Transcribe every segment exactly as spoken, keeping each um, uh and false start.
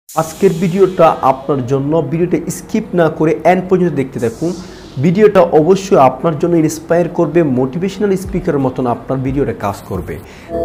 আজকের ভিডিওটা আপনার জন্য ভিডিওটা স্কিপ না করে এন্ড পর্যন্ত দেখতে থাকুন। ভিডিওটা অবশ্যই আপনার জন্য ইন্সপায়ার করবে, মোটিভেশনাল স্পিকারের মতন আপনার ভিডিওটা কাজ করবে।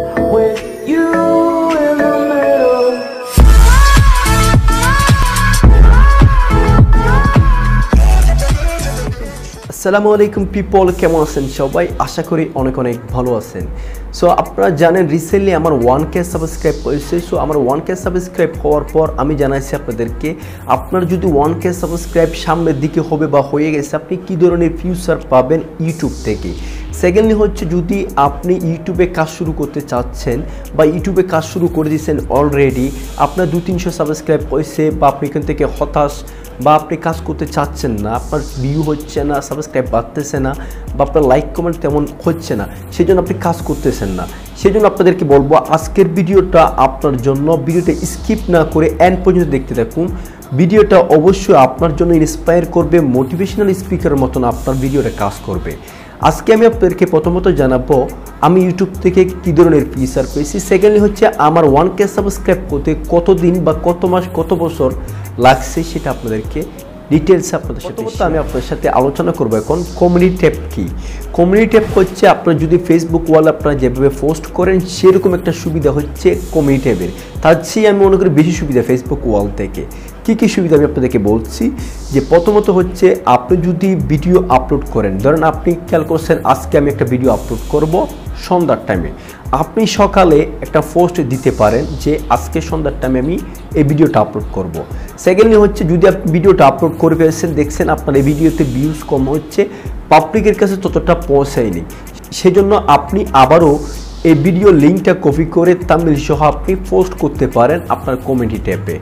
আসসালামু আলাইকুম পিপল, কেমন আছেন সবাই? আশা করি অনেক অনেক ভালো আছেন। সো আপনারা জানেন রিসেন্টলি আমার ওয়ান কে সাবস্ক্রাইব হয়েছে। সো আমার ওয়ান কে সাবস্ক্রাইব হওয়ার পর আমি জানাইছি আপনাদেরকে, আপনার যদি ওয়ান কে সাবস্ক্রাইব সামনের দিকে হবে বা হয়ে গেছে, আপনি কী ধরনের ফিউচার পাবেন ইউটিউব থেকে। সেকেন্ডলি হচ্ছে, যদি আপনি ইউটিউবে কাজ শুরু করতে চাচ্ছেন বা ইউটিউবে কাজ শুরু করে দিয়েছেন অলরেডি, আপনার দু তিনশো সাবস্ক্রাইব হয়েছে বা আপনি এখান থেকে হতাশ বা আপনি কাজ করতে চাচ্ছেন না, আপনার ভিউ হচ্ছে না, সাবস্ক্রাইব বাড়তেছে না বা আপনার লাইক কমেন্ট তেমন হচ্ছে না, সেই জন্য আপনি কাজ করতেছেন না, সেই জন্য আপনাদেরকে বলবো আজকের ভিডিওটা আপনার জন্য। ভিডিওটা স্কিপ না করে এন্ড পর্যন্ত দেখতে থাকুন। ভিডিওটা অবশ্যই আপনার জন্য ইন্সপায়ার করবে, মোটিভেশনাল স্পিকারের মতন আপনার ভিডিওটা কাজ করবে। আজকে আমি আপনাদেরকে প্রথমত জানাবো আমি ইউটিউব থেকে কী ধরনের ফিচার পেয়েছি। সেকেন্ডলি হচ্ছে আমার ওয়ান কে সাবস্ক্রাইব করতে কত দিন বা কত মাস কত বছর লাগছে সেটা আপনাদেরকে ডিটেলসে আপনাদের সাথে আমি আপনাদের সাথে আলোচনা করবো। এখন কমিউনিটি ট্যাব কী? কমিউনিটি ট্যাব হচ্ছে, আপনার যদি ফেসবুক ওয়াল আপনারা যেভাবে পোস্ট করেন সেরকম একটা সুবিধা হচ্ছে কমিউনিটি ট্যাবের। তার চেয়ে আমি মনে করি বেশি সুবিধা ফেসবুক ওয়াল থেকে। কী কী সুবিধা আমি আপনাদেরকে বলছি। যে প্রথমত হচ্ছে, আপনি যদি ভিডিও আপলোড করেন, ধরেন আপনি খেয়াল করছেন আজকে আমি একটা ভিডিও আপলোড করব সন্ধ্যার টাইমে, আপনি সকালে একটা পোস্ট দিতে পারেন যে আজকে সন্ধ্যার টাইমে আমি এই ভিডিওটা আপলোড করব। সেকেন্ডলি হচ্ছে, যদি আপনি ভিডিওটা আপলোড করে ফেলছেন, দেখছেন আপনার এই ভিডিওতে ভিউজ কম হচ্ছে, পাবলিকের কাছে ততটা পৌঁছায়নি, সেজন্য আপনি আবারও এই ভিডিও লিঙ্কটা কপি করে থাম্বনেল সহ আপনি পোস্ট করতে পারেন আপনার কমিউনিটি ট্যাবে।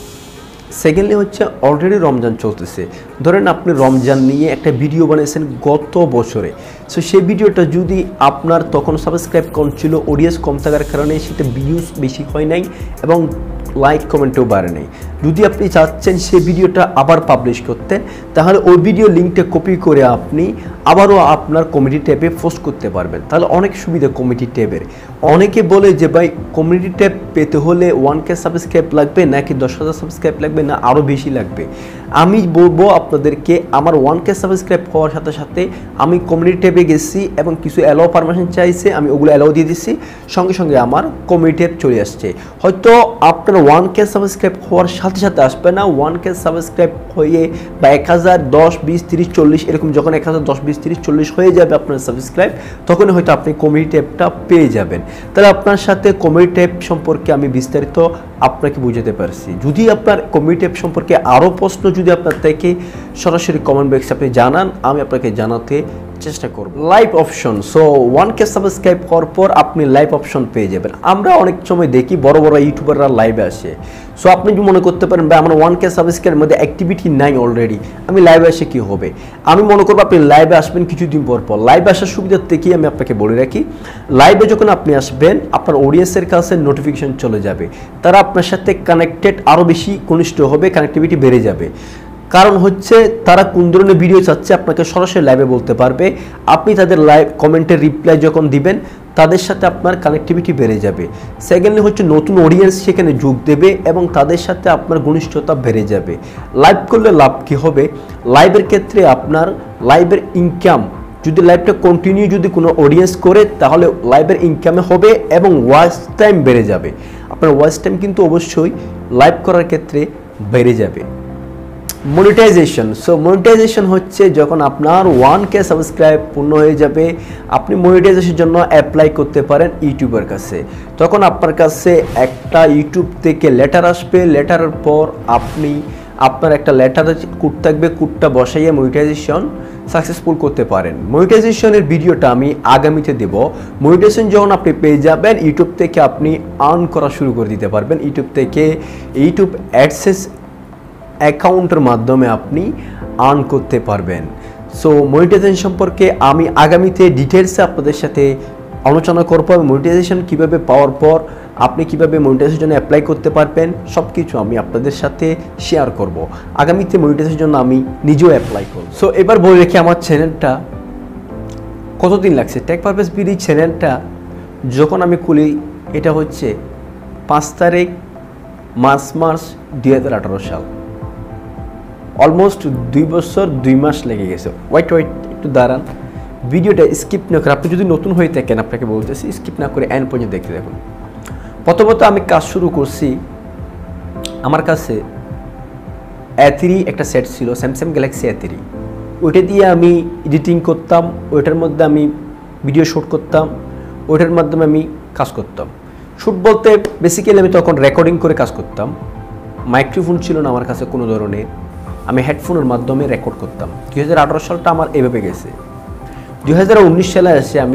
সেকেন্ডলি হচ্ছে, অলরেডি রমজান চলতেছে, ধরেন আপনি রমজান নিয়ে একটা ভিডিও বানিয়েছেন গত বছরে। সো সেই ভিডিওটা যদি আপনার তখন সাবস্ক্রাইব কম ছিল, অডিয়েন্স কম থাকার কারণে সেটা ভিউজ বেশি হয় নাই এবং লাইক কমেন্টও বাড়ে নাই। যদি আপনি চাচ্ছেন সেই ভিডিওটা আবার পাবলিশ করতে, তাহলে ওই ভিডিও লিঙ্কটা কপি করে আপনি আবারও আপনার কমিউনিটি ট্যাবে পোস্ট করতে পারবেন। তাহলে অনেক সুবিধা কমিউনিটি ট্যাবের। অনেকে বলে যে ভাই কমিউনিটি ট্যাব পেতে হলে ওয়ান কে সাবস্ক্রাইব লাগবে নাকি দশ হাজার সাবস্ক্রাইব লাগবে না আরও বেশি লাগবে। আমি বলবো আপনাদেরকে, আমার ওয়ান কে সাবস্ক্রাইব হওয়ার সাথে সাথে আমি কমিউনিটি ট্যাবে গেছি এবং কিছু অ্যালাও পারমিশন চাইছে, আমি ওগুলো অ্যালাও দিয়ে দিচ্ছি, সঙ্গে সঙ্গে আমার কমিউনিটি ট্যাব চলে আসছে। হয়তো আপনার ওয়ান কে সাবস্ক্রাইব হওয়ার সাথে সাথে আসবে না, ওয়ান কে সাবস্ক্রাইব হয়ে বা এক হাজার দশ বিশ তিরিশ চল্লিশ এরকম যখন এক হাজার দশ বিশ তিরিশ চল্লিশ হয়ে যাবে আপনার সাবস্ক্রাইব, তখন হয়তো আপনি কমিউনিটি ট্যাবটা পেয়ে যাবেন। তাহলে আপনার সাথে কমিউনিটি ট্যাব সম্পর্কে আমি বিস্তারিত আপনাকে বুঝাতে পারছি। যদি আপনার কমিউনিটি ট্যাব সম্পর্কে আরও প্রশ্ন যদি আপনার থেকে সরাসরি কমেন্ট বক্সে আপনি জানান, আমি আপনাকে জানাতে চেষ্টা করব। Live option, so one K subscribe করার পর আপনি লাইভ অপশন পেয়ে যাবেন। আমরা অনেক সময় দেখি বড় বড় ইউটিউবাররা লাইভে আসে। সো আপনি যদি মনে করতে পারেন ভাই আমার ওয়ান কে সাবস্ক্রাইবের মধ্যে অ্যাক্টিভিটি নাই অলরেডি, আমি লাইভে আসে কী হবে? আমি মনে করবো আপনি লাইভে আসবেন কিছুদিন পর পর। লাইভে আসার সুবিধার থেকেই আমি আপনাকে বলে রাখি, লাইভে যখন আপনি আসবেন আপনার অডিয়েন্সের কাছে নোটিফিকেশন চলে যাবে, তারা আপনার সাথে কানেক্টেড আরও বেশি ঘনিষ্ঠ হবে, কানেক্টিভিটি বেড়ে যাবে। কারণ হচ্ছে তারা কোন ধরনের ভিডিও চাচ্ছে আপনাকে সরাসরি লাইভে বলতে পারবে। আপনি তাদের লাইভ কমেন্টের রিপ্লাই যখন দিবেন, তাদের সাথে আপনার কানেক্টিভিটি বেড়ে যাবে। সেকেন্ডলি হচ্ছে, নতুন অডিয়েন্স সেখানে যোগ দেবে এবং তাদের সাথে আপনার ঘনিষ্ঠতা বেড়ে যাবে। লাইভ করলে লাভ কী হবে? লাইভের ক্ষেত্রে আপনার লাইভের ইনকাম, যদি লাইভটা কন্টিনিউ যদি কোনো অডিয়েন্স করে, তাহলে লাইভের ইনকামে হবে এবং ওয়াচ টাইম বেড়ে যাবে। আপনার ওয়াচ টাইম কিন্তু অবশ্যই লাইভ করার ক্ষেত্রে বেড়ে যাবে। মনিটাইজেশন, সো মনিটাইজেশন হচ্ছে যখন আপনার ওয়ান কে সাবস্ক্রাইব পূর্ণ হয়ে যাবে, আপনি মনিটাইজেশনের জন্য অ্যাপ্লাই করতে পারেন ইউটিউবের কাছে। তখন আপনার কাছে একটা ইউটিউব থেকে লেটার আসবে, লেটারের পর আপনি আপনার একটা লেটারের কোড থাকবে, কোডটা বসাইয়ে মনিটাইজেশন সাকসেসফুল করতে পারেন। মনিটাইজেশনের ভিডিওটা আমি আগামীতে দেব। মনিটাইজেশন যখন আপনি পেয়ে যাবেন, ইউটিউব থেকে আপনি আর্ন করা শুরু করে দিতে পারবেন। ইউটিউব থেকে ইউটিউব অ্যাডসেন্স অ্যাকাউন্টের মাধ্যমে আপনি আর্ন করতে পারবেন। সো মনিটাইজেশন সম্পর্কে আমি আগামীতে ডিটেলসে আপনাদের সাথে আলোচনা করব। মনিটাইজেশন কীভাবে পাওয়ার পর আপনি কীভাবে মনিটাইজেশনের জন্য অ্যাপ্লাই করতে পারবেন সব কিছু আমি আপনাদের সাথে শেয়ার করব। আগামীতে মনিটাইজেশনের জন্য আমি নিজেও অ্যাপ্লাই করব। সো এবার বলে রেখে, আমার চ্যানেলটা কতদিন লাগছে? টেক পারপাস বিডি চ্যানেলটা যখন আমি খুলি, এটা হচ্ছে পাঁচ তারিখ মার্চ মার্চ দুই হাজার আঠারো সাল, অলমোস্ট দুই বছর দুই মাস লেগে গেছে। ওয়াইট ওয়াইট একটু দাঁড়ান, ভিডিওটা স্কিপ না করে, আপনি যদি নতুন হয়ে থাকেন আপনাকে বলতেছি স্কিপ না করে এন্ড পর্যন্ত দেখতে দেখুন। প্রথমত আমি কাজ শুরু করছি, আমার কাছে এ থ্রি একটা সেট ছিল, স্যামসাং গ্যালাক্সি এ থ্রি, ওইটা দিয়ে আমি এডিটিং করতাম, ওইটার মধ্যে আমি ভিডিও শ্যুট করতাম, ওইটার মাধ্যমে আমি কাজ করতাম। শ্যুট বলতে বেসিক্যালি আমি তখন রেকর্ডিং করে কাজ করতাম, মাইক্রোফোন ছিল না আমার কাছে কোনো ধরনের, আমি হেডফোনের মাধ্যমে রেকর্ড করতাম। দুই হাজার আঠারো সালটা আমার এভাবে গেছে। দুই হাজার উনিশ সালে এসে আমি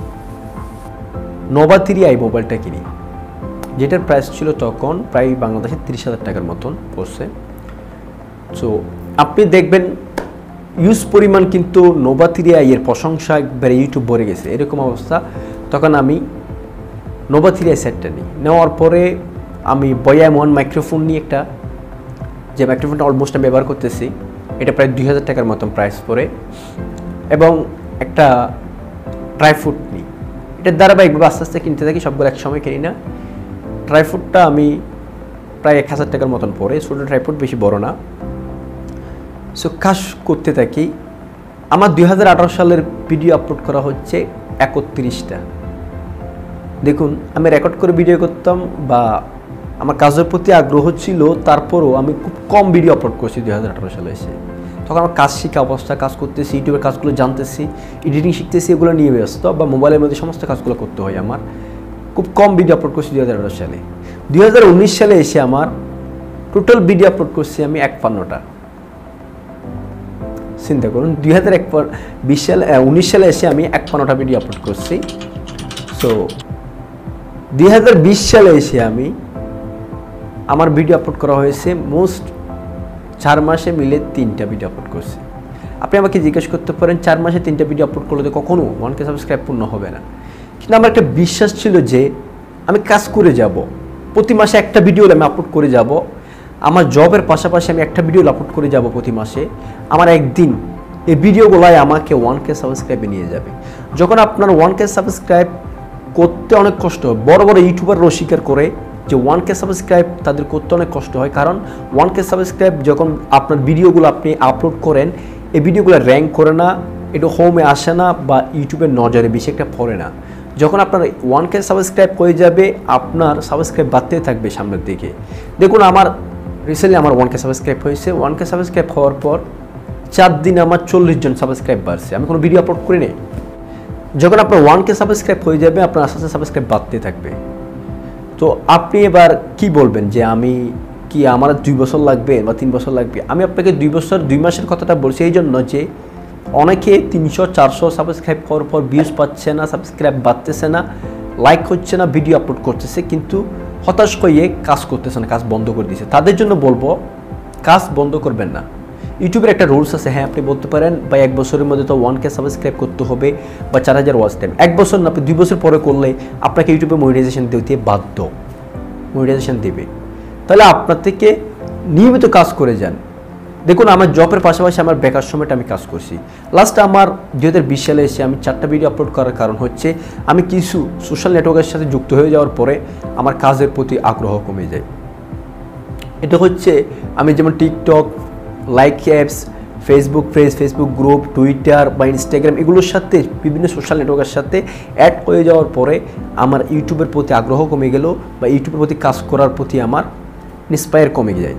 নোভা থ্রি আই মোবাইলটা কিনি, যেটার প্রাইস ছিল তখন প্রায় বাংলাদেশে তিরিশ হাজার টাকার মতন পড়ছে। সো আপনি দেখবেন ইউজ পরিমাণ কিন্তু নোভা থ্রি আই এর প্রশংসা একবারে ইউটিউব ভরে গেছে, এরকম অবস্থা। তখন আমি নোভা থ্রি আই সেটটা নিই, নেওয়ার পরে আমি বয়াম ওয়ান মাইক্রোফোন নিয়ে একটা, যে মাইক্রোফোনটা অলমোস্ট আমি ব্যবহার করতেছি, এটা প্রায় দুই হাজার টাকার মতন প্রাইস পড়ে, এবং একটা ট্রাইফুট নিই। এটার ধারাবাহিকভাবে আস্তে আস্তে কিনতে থাকি, সবগুলো এক সময় কিনি না। ট্রাইফুটটা আমি প্রায় এক হাজার টাকার মতন পড়ে, ছোটো ট্রাইফুট, বেশি বড় না। সো কাজ করতে থাকি। আমার দুই হাজার আঠারো সালের ভিডিও আপলোড করা হচ্ছে একত্রিশটা। দেখুন, আমি রেকর্ড করে ভিডিও করতাম বা আমার কাজের প্রতি আগ্রহ ছিল, তারপরও আমি খুব কম ভিডিও আপলোড করছি দুই হাজার আঠারো সালে এসে। তখন আমার কাজ শিখা অবস্থা, কাজ করতেছি, ইউটিউবের কাজগুলো জানতেছি, এডিটিং শিখতেছি, এগুলো নিয়ে ব্যস্ত, বা মোবাইলের মধ্যে সমস্ত কাজগুলো করতে হয় আমার। খুব কম ভিডিও আপলোড করছি দুই হাজার আঠারো সালে। দুই হাজার উনিশ সালে এসে আমার টোটাল ভিডিও আপলোড করছি আমি একপান্নটা। চিন্তা করুন, দুই হাজার এক বিশ সালে উনিশ সালে এসে আমি একপান্নটা ভিডিও আপলোড করছি। সো দুই হাজার বিশ সালে এসে আমি আমার ভিডিও আপলোড করা হয়েছে মোস্ট চার মাসে মিলে তিনটা ভিডিও আপলোড করছি। আপনি আমাকে জিজ্ঞেস করতে পারেন, চার মাসে তিনটা ভিডিও আপলোড করলে তো কখনো ওয়ান কে সাবস্ক্রাইব পূর্ণ হবে না, কিন্তু আমার একটা বিশ্বাস ছিল যে আমি কাজ করে যাব, প্রতি মাসে একটা ভিডিও আমি আপলোড করে যাব, আমার জবের পাশাপাশি আমি একটা ভিডিও আপলোড করে যাব প্রতি মাসে। আমার একদিন এই ভিডিওগুলাই আমাকে ওয়ান কে সাবস্ক্রাইবে নিয়ে যাবে। যখন আপনার ওয়ান কে সাবস্ক্রাইব করতে অনেক কষ্ট হয়, বড় বড় ইউটিউবাররাও স্বীকার করে যে ওয়ান কে সাবস্ক্রাইব তাদের করতে অনেক কষ্ট হয়, কারণ ওয়ান কে সাবস্ক্রাইব যখন আপনার ভিডিওগুলো আপনি আপলোড করেন, এই ভিডিওগুলো র্যাঙ্ক করে না, এটা হোমে আসে না, বা ইউটিউবের নজরে বেশি একটা পড়ে না। যখন আপনার ওয়ান কে সাবস্ক্রাইব হয়ে যাবে, আপনার সাবস্ক্রাইব বাড়তে থাকবে সামনের দিকে। দেখুন, আমার রিসেন্টলি আমার ওয়ান কে সাবস্ক্রাইব হয়েছে। ওয়ান কে সাবস্ক্রাইব হওয়ার পর চার দিন আমার চল্লিশ জন সাবস্ক্রাইব বাড়ছে, আমি কোনো ভিডিও আপলোড করি নাই। যখন আপনার ওয়ান কে সাবস্ক্রাইব হয়ে যাবে, আপনার আস্তে আস্তে সাবস্ক্রাইব বাড়তে থাকবে। তো আপনি এবার কি বলবেন যে আমি কি, আমার দুই বছর লাগবে বা তিন বছর লাগবে? আমি আপনাকে দুই বছর দুই মাসের কথাটা বলছি এই জন্য যে অনেকে তিনশো চারশো সাবস্ক্রাইব করার পর ভিউজ পাচ্ছে না, সাবস্ক্রাইব বাড়তেছে না, লাইক হচ্ছে না, ভিডিও আপলোড করতেছে, কিন্তু হতাশ হয়ে কাজ করতেছে না, কাজ বন্ধ করে দিয়েছে। তাদের জন্য বলবো, কাজ বন্ধ করবেন না। ইউটিউবের একটা রুলস আছে, হ্যাঁ আপনি বলতে পারেন বা এক বছরের মধ্যে তো ওয়ান কে সাবস্ক্রাইব করতে হবে বা চার হাজার ওয়াচ টাইম। এক বছর না, আপনি দুই বছর পরে করলে আপনাকে ইউটিউবে মনিটাইজেশন দিতে বাধ্য, মনিটাইজেশন দেবে। তাহলে আপনার থেকে নিয়মিত কাজ করে যান। দেখুন, আমার জবের পাশাপাশি আমার বেকার সময়টা আমি কাজ করছি। লাস্ট আমার দুই হাজার বিশ সালে এসে আমি চারটা ভিডিও আপলোড করার কারণ হচ্ছে আমি কিছু সোশ্যাল নেটওয়ার্কের সাথে যুক্ত হয়ে যাওয়ার পরে আমার কাজের প্রতি আগ্রহ কমে যায়। এটা হচ্ছে আমি যেমন TikTok, like apps, Facebook page, Facebook group, Twitter বা ইনস্টাগ্রাম, এগুলোর সাথে বিভিন্ন সোশ্যাল নেটওয়ার্কের সাথে অ্যাড হয়ে যাওয়ার পরে আমার ইউটিউবের প্রতি আগ্রহ কমে গেল, বা ইউটিউবের প্রতি কাজ করার প্রতি আমার ইন্সপায়ার কমে যায়।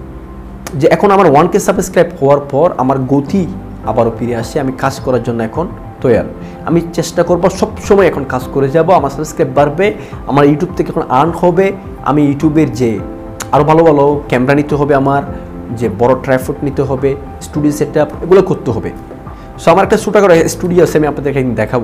যে এখন আমার ওয়ান কে সাবস্ক্রাইব হওয়ার পর আমার গতি আবারও ফিরে আসে, আমি কাজ করার জন্য এখন তৈয়ার। আমি চেষ্টা করবো সবসময় এখন কাজ করে যাব, আমার সাবস্ক্রাইব বাড়বে, আমার ইউটিউব থেকে এখন আর্ন হবে, আমি ইউটিউবের যে আরও ভালো ভালো ক্যামেরা নিতে হবে, আমার যে বড় ট্রাইপড নিতে হবে, স্টুডিও সেট আপ, এগুলো করতে হবে। সো আমার একটা ছোটো করে স্টুডিও আছে, আমি আপনাদেরকে একদিন দেখাবো।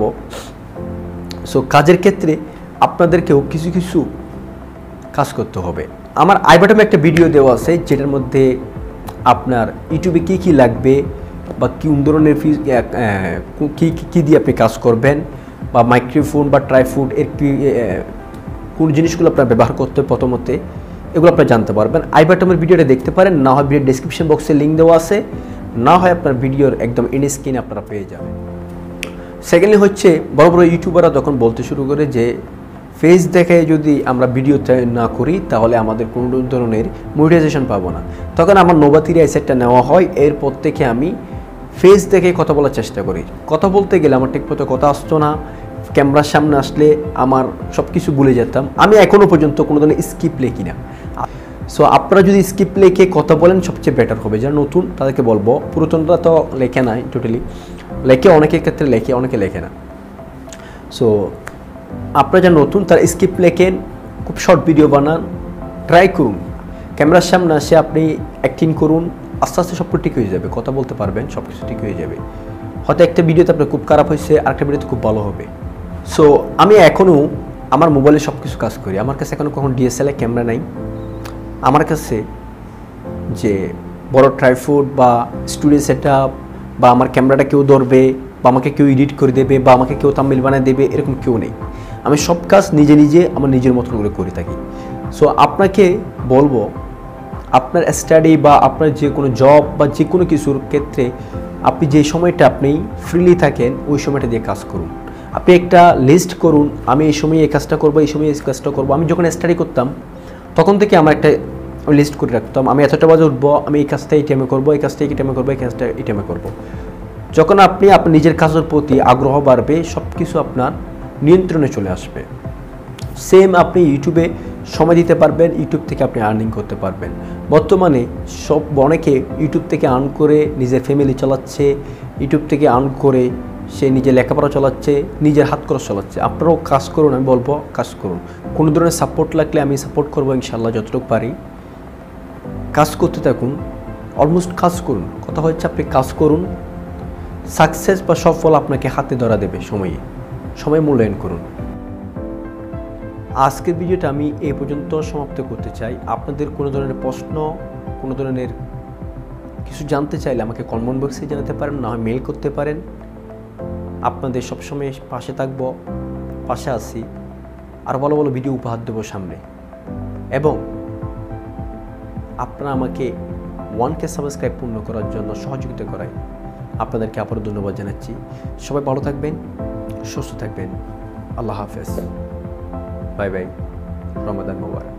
সো কাজের ক্ষেত্রে আপনাদেরকেও কিছু কিছু কাজ করতে হবে। আমার আই বাটনে একটা ভিডিও দেওয়া আছে, যেটার মধ্যে আপনার ইউটিউবে কী কী লাগবে বা কোন ধরনের ফি কী কী দিয়ে আপনি কাজ করবেন, বা মাইক্রোফোন বা ট্রাইপড এর কি কোন জিনিসগুলো আপনার ব্যবহার করতে প্রথমতে, এগুলো আপনারা জানতে পারবেন। আই বাটনের ভিডিওটা দেখতে পারেন, না হয় ভিডিও ডেসক্রিপশন বক্সে লিঙ্ক দেওয়া আছে, না হয় আপনার ভিডিওর একদম এন্ড স্ক্রিনে আপনারা পেয়ে যাবেন। সেকেন্ডলি হচ্ছে বড় বড় ইউটিউবাররা তখন বলতে শুরু করে যে ফেস দেখে যদি আমরা ভিডিও না করি তাহলে আমাদের কোনো ধরনের মনিটাইজেশন পাবো না। তখন আমার নোভাথ্রি আই সেটটা নেওয়া হয়, এরপর থেকে আমি ফেস দেখে কথা বলার চেষ্টা করি। কথা বলতে গেলে আমার ঠিকমতো কথা আসতো না, ক্যামেরার সামনে আসলে আমার সব কিছু ভুলে যেতাম। আমি এখনও পর্যন্ত কোনো ধরনের স্কিপ লেখি না। সো আপনারা যদি স্কিপ লেখে কথা বলেন সবচেয়ে বেটার হবে। যারা নতুন তাদেরকে বলবো, পুরাতনরা তো লেখে নাই টোটালি, লেখে অনেকের ক্ষেত্রে লেখে, অনেকে লেখে না। সো আপনারা যারা নতুন তারা স্কিপ লেখেন, খুব শর্ট ভিডিও বানান, ট্রাই করুন। ক্যামেরার সামনে আসে আপনি অ্যাক্টিং করুন, আস্তে আস্তে সব ঠিক হয়ে যাবে, কথা বলতে পারবেন, সব কিছু ঠিক হয়ে যাবে। হয়তো একটা ভিডিওতে আপনার খুব খারাপ হয়েছে, আরেকটা ভিডিওতে খুব ভালো হবে। সো আমি এখনও আমার মোবাইলে সব কিছু কাজ করি। আমার কাছে এখনও কখনো ডিএসএলআর ক্যামেরা নাই। আমার কাছে যে বড় ট্রাইপড বা স্টুডিও সেট আপ বা আমার ক্যামেরাটা কেউ ধরবে বা আমাকে কেউ এডিট করে দেবে বা আমাকে কেউ থাম্বনেল বানিয়ে দেবে, এরকম কেউ নেই। আমি সব কাজ নিজে নিজে আমার নিজের মতন করে করে থাকি। সো আপনাকে বলবো, আপনার স্টাডি বা আপনার যে কোনো জব বা যে কোনো কিছুর ক্ষেত্রে আপনি যে সময়টা আপনি ফ্রিলি থাকেন ওই সময়টা দিয়ে কাজ করুন। আপনি একটা লিস্ট করুন, আমি এই সময় এই কাজটা করবো, এই সময় এই কাজটা করবো। আমি যখন স্টাডি করতাম তখন থেকে আমার একটা লিস্ট করে রাখতাম, আমি এতটা বাজে উঠবো, আমি এই কাজটা এই টাইমে করবো, এই কাজটা এই টাইমে করবো, এই কাজটা এই টাইমে করবো। যখন আপনি আপনার নিজের কাজের প্রতি আগ্রহ বাড়বে, সব কিছু আপনার নিয়ন্ত্রণে চলে আসবে। সেম আপনি ইউটিউবে সময় দিতে পারবেন, ইউটিউব থেকে আপনি আর্নিং করতে পারবেন। বর্তমানে সব অনেকে ইউটিউব থেকে আর্ন করে নিজের ফ্যামিলি চালাচ্ছে, ইউটিউব থেকে আর্ন করে সে নিজের লেখাপড়া চালাচ্ছে, নিজের হাত খরচ চালাচ্ছে। আপনারাও কাজ করুন, আমি বলবো কাজ করুন। কোনো ধরনের সাপোর্ট লাগলে আমি সাপোর্ট করবো ইনশাল্লাহ, যতটুকু পারি। কাজ করতে থাকুন, অলমোস্ট কাজ করুন। কথা হচ্ছে আপনি কাজ করুন, সাকসেস বা সফল আপনাকে হাতে ধরা দেবে সময়ে। সময় মূল্যায়ন করুন। আজকের ভিডিওটা আমি এই পর্যন্ত সমাপ্ত করতে চাই। আপনাদের কোনো ধরনের প্রশ্ন, কোনো ধরনের কিছু জানতে চাইলে আমাকে কমেন্ট বক্সে জানাতে পারেন, না হয় মেল করতে পারেন। আপনাদের সবসময় পাশে থাকবো, পাশে আছি, আর ভালো ভালো ভিডিও উপহার দেবো সামনে। এবং আপনারা আমাকে ওয়ান কে সাবস্ক্রাইব পূর্ণ করার জন্য সহযোগিতা করায় আপনাদেরকে আবারও ধন্যবাদ জানাচ্ছি। সবাই ভালো থাকবেন, সুস্থ থাকবেন। আল্লাহ হাফেজ, বাই বাই, রমাদান মোবারক।